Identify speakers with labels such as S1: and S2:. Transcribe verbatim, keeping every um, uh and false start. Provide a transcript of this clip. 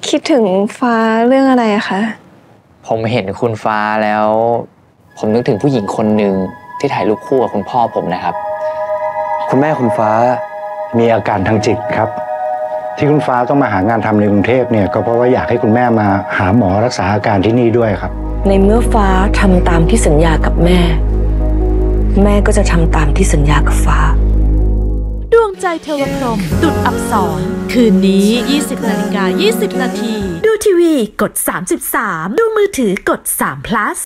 S1: คิดถึงฟ้าเรื่องอะไรอะคะ
S2: ผมเห็นคุณฟ้าแล้วผมนึกถึงผู้หญิงคนหนึ่งที่ถ่ายรูปคู่กับคุณพ่อผมนะครับ
S3: คุณแม่คุณฟ้ามีอาการทางจิตครับที่คุณฟ้าต้องมาหางานทำในกรุงเทพเนี่ยก็เพราะว่าอยากให้คุณแม่มาหาหมอรักษาอาการที่นี่ด้วยครับ
S4: ในเมื่อฟ้าทำตามที่สัญญากับแม่แม่ก็จะทำตามที่สัญญากับฟ้า
S5: ดวงใจเทวพรหมดุจอับสรคืนนี้ ยี่สิบนาฬิกายี่สิบนาทีดูทีวีกดสามสิบสามดูมือถือกดสาม plus